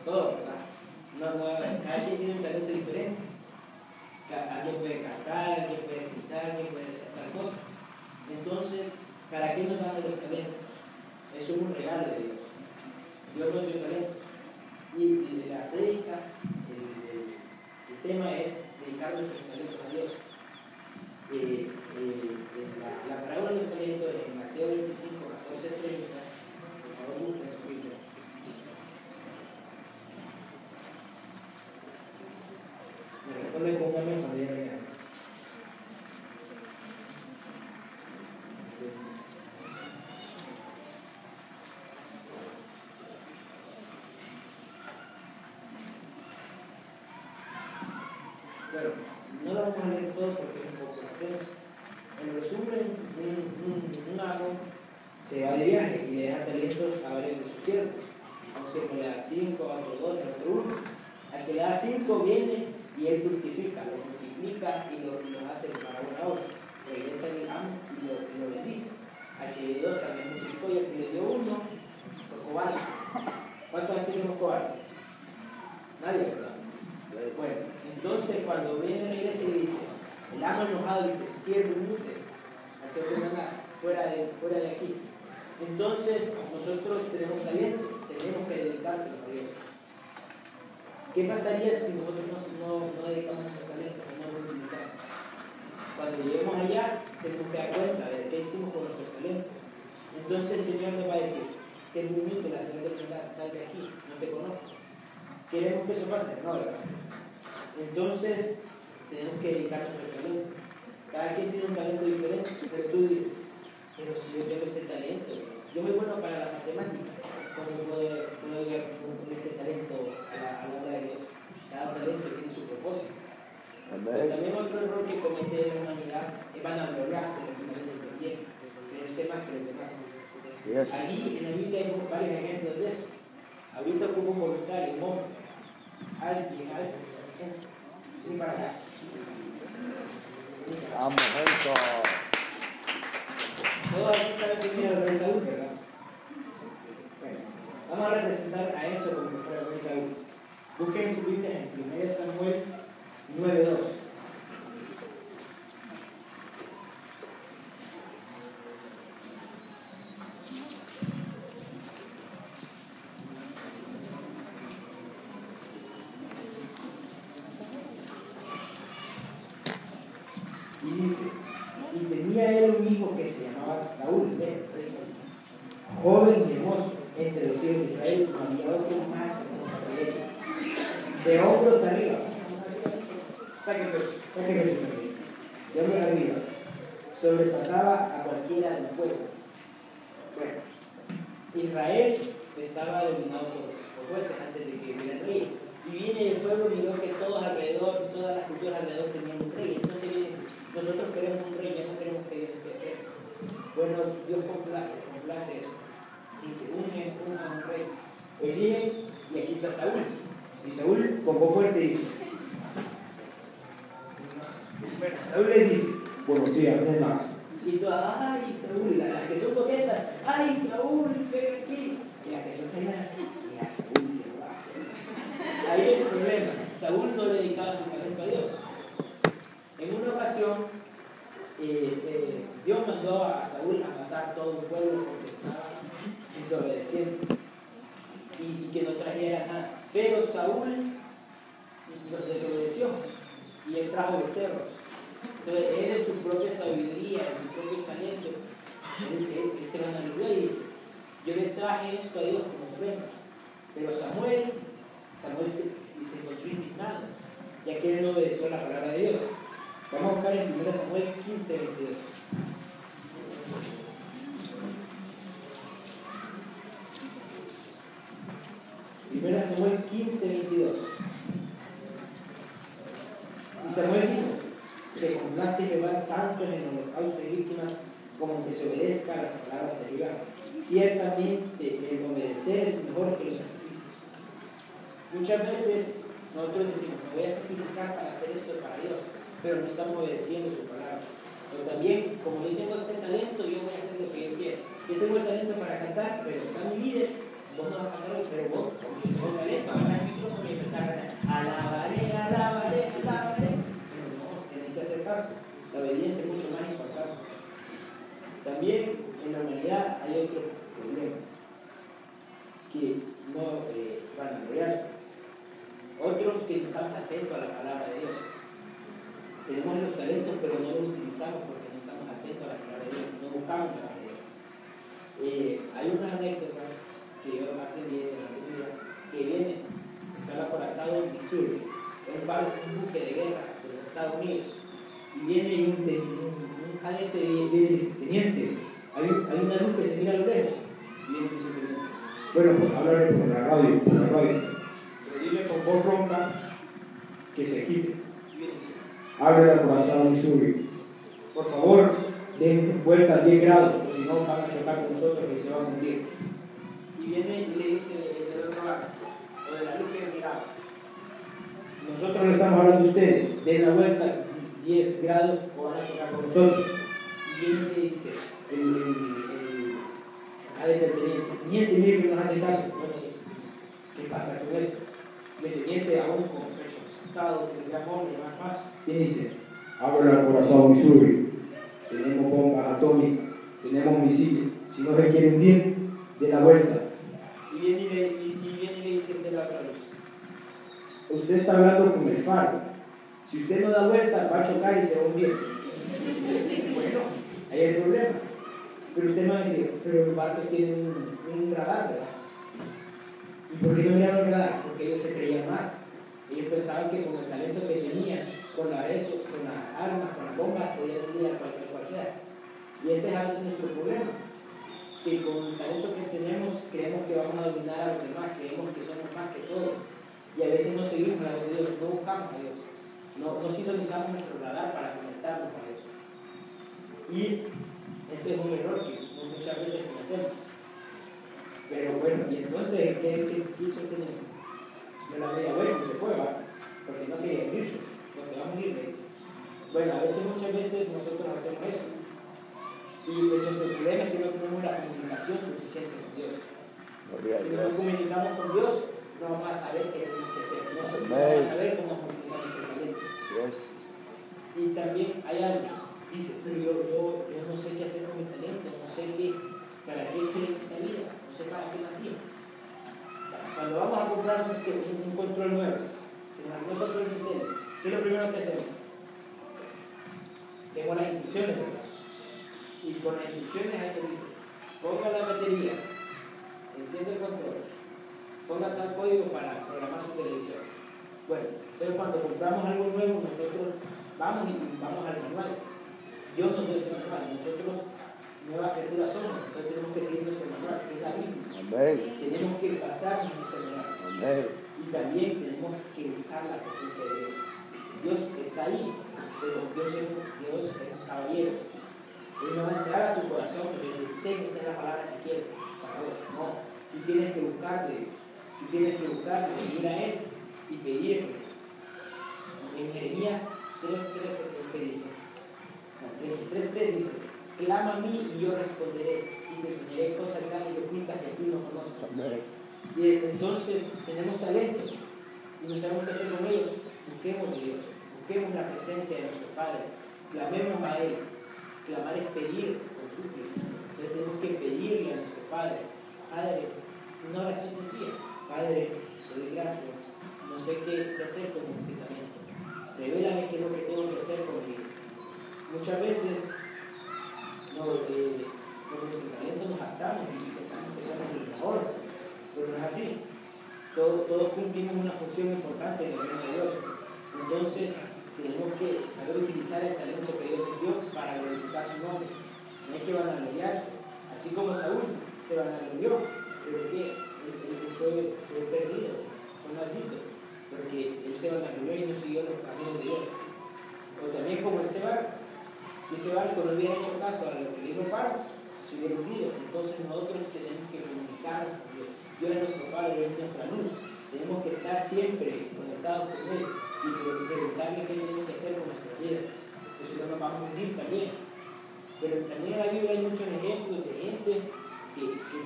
todo, ¿verdad? Cada quien tiene un talento diferente. Alguien puede cantar, alguien puede pintar, alguien puede hacer tal cosa. Entonces, ¿para qué nos dan los talentos? Eso es un regalo de Dios. Dios nos dio talento. Y la prédica, el tema es dedicar nuestros talentos a Dios. La parábola de los talentos en Mateo 25, 14, 30, por favor, busquen su Biblia. Me responde con un amén cuando ya vean. Bueno, no lo vamos a leer todo porque es un poco extenso. En resumen, un amo se va de viaje y le da talentos a varios de sus siervos. A un siervo le da 5, a otro 2, a otro 1. Al que le da 5 viene y él fructifica, lo multiplica y lo hace para una obra. Regresa el amo y lo bendice. Al que le dio 2 también multiplicó y al que le dio 1 fue cobarde. ¿Cuántos aquí somos cobardes? Nadie, ¿verdad? Bueno, entonces cuando viene la iglesia y dice, el amo enojado dice, siervo inútil, al siervo que manda fuera de aquí. Entonces nosotros tenemos talentos, tenemos que dedicárselos a Dios. ¿Qué pasaría si nosotros no dedicamos nuestros talentos, no los utilizamos? Cuando lleguemos allá, tenemos que dar cuenta de qué hicimos con nuestros talentos. Entonces el Señor nos va a decir, siervo inútil, al siervo que manda, sal de aquí, no te conozco. ¿Queremos que eso pase? No, ¿verdad? Entonces, tenemos que dedicar nuestro talento. Cada quien tiene un talento diferente, pero tú dices, pero si yo tengo este talento, yo soy bueno para las matemáticas, ¿cómo puedo llegar con este talento a la obra de Dios? Cada talento tiene su propósito. Pero también otro error que comete la humanidad es vanagloriarse de los talentos que tiene, creerse más que los demás. Yes. Allí en la Biblia hay varios ejemplos de eso. Ahorita ocupo un voluntario, un hombre. Alguien, ven para acá. Vamos, eso. Todos aquí saben quién era el rey Saúl, ¿verdad? Bueno, vamos a representar a Enzo como que fuera el rey Saúl. Busquen su Biblia en 1 Samuel 9:2. Y dice, y tenía él un hijo que se llamaba Saúl, joven y hermoso entre los hijos de Israel, no había otro más hermoso que él, de hombros arriba, sáquenme de hombros arriba, sobrepasaba a cualquiera del pueblo. Bueno, Israel estaba dominado por jueces antes de que hubiera rey, y viene el pueblo y miró que todos alrededor, todas las culturas alrededor tenían un rey. Entonces viene y dice, nosotros queremos un rey, ya no queremos que Dios esté rey. Bueno, Dios complace eso. Dice, un rey. Eligen, y aquí está Saúl. Y Saúl, con voz fuerte, dice, bueno, Saúl le dice, bueno, estoy hablando más. Y todas, ay, Saúl, las que son coquetas, ay, Saúl, ven aquí. Y las que son reinas, y a Saúl le va. Ahí hay el problema. Saúl no le dedicaba su talento a Dios. En una ocasión, Dios mandó a Saúl a matar todo un pueblo porque estaba desobedeciendo y que no trajera nada. Pero Saúl los desobedeció y él trajo becerros. Entonces, él en su propia sabiduría, en sus propios talentos, él se vanaglorió y dice, yo le traje esto a Dios como ofrenda. Pero Samuel se encontró indignado, ya que él no obedeció la palabra de Dios. Vamos a buscar en 1 Samuel 15, 22. 1 Samuel 15, 22. Y Samuel dijo, se complace Jehová tanto en el holocausto de víctimas como en que se obedezca a las palabras de Jehová. Ciertamente el obedecer es mejor que los sacrificios. Muchas veces nosotros decimos, me voy a sacrificar para hacer esto para Dios, pero no estamos obedeciendo su palabra. Pero también, como yo tengo este talento, yo voy a hacer lo que yo quiero. Yo tengo el talento para cantar, pero está mi líder, vos no vas a cantar hoy, pero vos, como yo tengo el talento, ahora que no van a gloriarse. Otros que no estamos atentos a la palabra de Dios. Tenemos los talentos, pero no los utilizamos porque no estamos atentos a la palabra de Dios, no buscamos la palabra de Dios. Hay una anécdota que yo aprendí de la Biblia que viene, está el acorazado en Missouri, un buque de guerra de los Estados Unidos, y viene un agente viene y dice: teniente, hay una luz que se mira a lo lejos. Y viene y dice: teniente, bueno, pues háblale por la radio, pero dile con voz ronca que se quite. Y viene y dice: abre el acorazado Missouri, por favor, den vuelta a 10 grados, o si no van a chocar con nosotros y se van a hundir. Y viene y le dice el otro barco, o de la luz que miraba: nosotros le estamos hablando a ustedes, den la vuelta 10 grados o van a chocar con nosotros. Y viene y le dice el teniente, mire que no nos hace caso. Bueno, dice: ¿qué pasa con esto? Y el teniente, aún con el pecho asustado, con el gran hombre y más, viene y dice: abre el acorazado Missouri, tenemos bombas atómicas, tenemos misiles, si no se quiere hundir, de la vuelta. Y viene y le dice de la otra luz: usted está hablando con el faro, si usted no da vuelta va a chocar y se va a hundir. Bueno, ahí hay el problema. Pero usted me va a decir: pero los barcos tienen un radar, ¿verdad? ¿Y por qué no miraron el radar? Porque ellos se creían más. Ellos pensaban que con el talento que tenían, con las armas, con las bombas, podían hundir a cualquiera. Y ese es a veces nuestro problema, que con el talento que tenemos creemos que vamos a dominar a los demás, creemos que somos más que todos, y a veces no seguimos la voz de Dios, no buscamos a Dios, no sintonizamos nuestro radar para conectarnos a Dios. Y ese es un error que muchas veces cometemos. Pero bueno, y entonces, ¿qué quiso tener? De la media vuelta y se fue, ¿va? Porque no quería irse, porque vamos a ir, le dice. Bueno, a veces, muchas veces nosotros hacemos eso. Y nuestro problema es que no tenemos la comunicación suficiente con Dios. Si no nos comunicamos con Dios, no vamos a saber qué tenemos que hacer, no vamos a saber cómo utilizar nuestro talento. Y también hay algo, dice: pero yo no sé qué hacer con mi talento, no sé para qué estoy en esta vida, no sé para qué nací. Cuando vamos a comprar un control nuevo, se nos armó un control Nintendo, ¿qué es lo primero que hacemos? Tengo las instrucciones, ¿verdad? Y con las instrucciones ahí te dice: ponga la batería, enciende el control, ponga tal código para programar su televisión. Bueno, entonces cuando compramos algo nuevo, nosotros vamos al manual. Dios nos dio ese manual, nosotros nuevas criaturas somos, entonces tenemos que seguir nuestro manual, que es la Biblia. Amén. Tenemos que basarnos en nuestro manual. Amén. Y también tenemos que buscar la presencia de Dios. Dios está ahí, pero Dios es un caballero. Él no va a entrar a tu corazón y decir: esta es la palabra que quiero para vos. No, tú tienes que buscar de Dios, tú tienes que buscar de venir a Él y pedirle. En Jeremías 3:3 dice: clama a mí y yo responderé, y te enseñaré cosas grandes y ocultas que tú no conoces. Y entonces tenemos talento y no sabemos qué hacer con ellos. Busquemos de Dios, busquemos la presencia de nuestro Padre, clamemos a Él. Clamar es pedir con súplica. Entonces tenemos que pedirle a nuestro Padre: Padre, una oración sencilla: Padre, te doy gracias, no sé qué hacer con este talento, revélame qué es lo que tengo que hacer conmigo. Muchas veces con nuestro talento nos jactamos y pensamos que somos el mejor, pero no es así. Todos cumplimos una función importante en el reino de Dios. Entonces tenemos que saber utilizar el talento que Dios nos dio para glorificar su nombre. No hay que vanagloriarse, así como Saúl se vanaglorió, pero que él fue perdido, fue maldito, porque él se vanaglorió y no siguió los caminos de Dios. O también como ese barco, si ese barco no hubiera hecho caso a lo que dijo el faro, se hubiera hundido. Entonces nosotros tenemos que comunicarnos con Dios. Dios es nuestro Padre, Dios es nuestra luz. Tenemos que estar siempre conectados con Él y preguntarle qué tenemos que hacer con nuestras vidas, porque si no nos vamos a hundir también. Pero también en la Biblia hay muchos ejemplos de gente que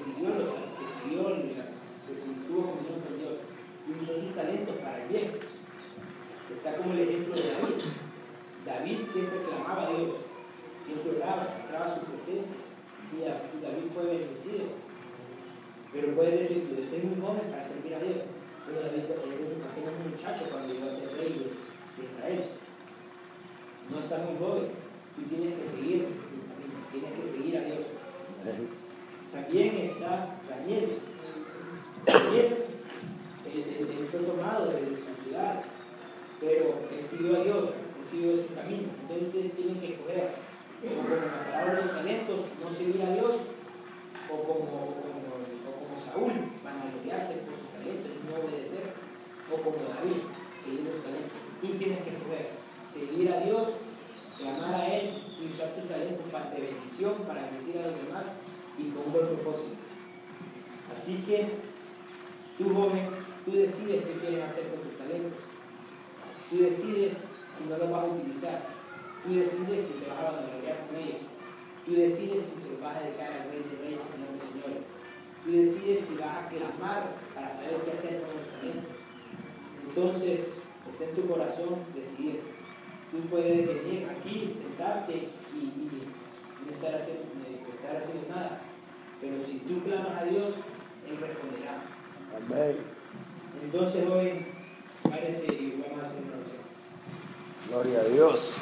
tuvo comunión con Dios y usó sus talentos para el bien. Está como el ejemplo de David. David siempre clamaba a Dios, siempre oraba, entraba a su presencia, y David fue bendecido. Pero puedes decir, yo estoy muy joven para servir a Dios. Pero David era apenas un muchacho cuando iba a ser rey de Israel. No está muy joven. Tú tienes que seguir tu camino, tienes que seguir a Dios. También está Daniel. Daniel, él fue tomado de su ciudad, pero él siguió a Dios, él siguió su camino. Entonces ustedes tienen que escoger, como la palabra de los talentos, no seguir a Dios, o como Saúl, van a gloriarse por sus talentos y no obedecer, o como David, seguir los talentos. Tú tienes que escoger, seguir a Dios, clamar a Él y usar tus talentos de bendición para bendecir a los demás y con un buen propósito. Así que tú, joven, tú decides qué quieres hacer con tus talentos. Tú decides si no los vas a utilizar. Tú decides si te vas a vanagloriar con ellos. Tú decides si se los vas a dedicar al Rey de Reyes, Señor de Señores. Tú decides si vas a clamar para saber qué hacer con los talentos. Entonces, está en tu corazón decidir. Tú puedes venir aquí, sentarte y no estar haciendo nada. Pero si tú clamas a Dios, Él responderá. Amén. Entonces hoy, párese y vamos a hacer una oración. Gloria a Dios.